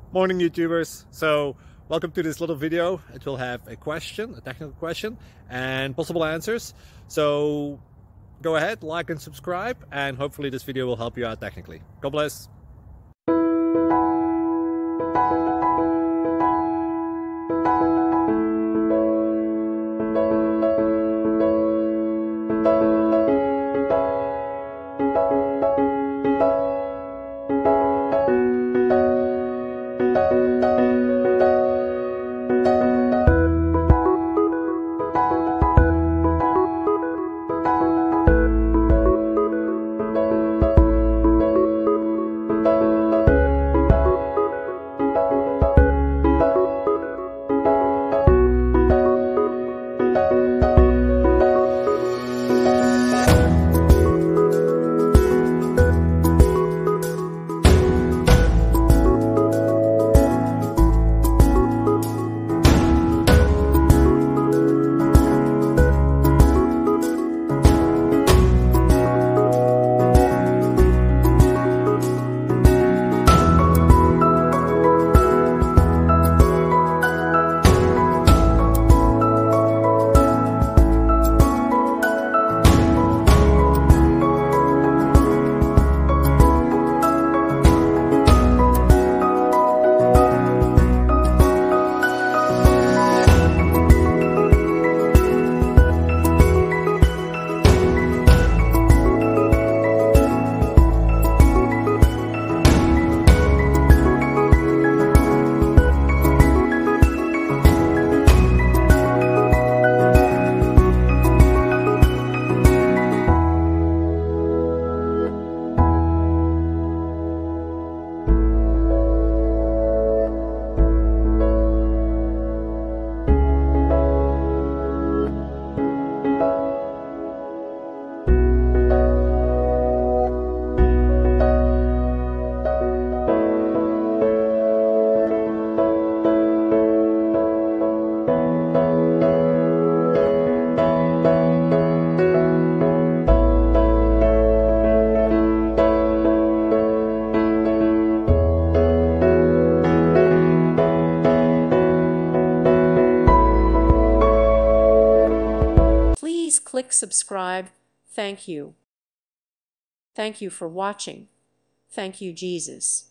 Morning YouTubers. So welcome to this little video. It will have a question, a technical question, and possible answers. So go ahead, like and subscribe, and hopefully this video will help you out technically. God bless. Please click subscribe. Thank you. Thank you for watching. Thank you, Jesus.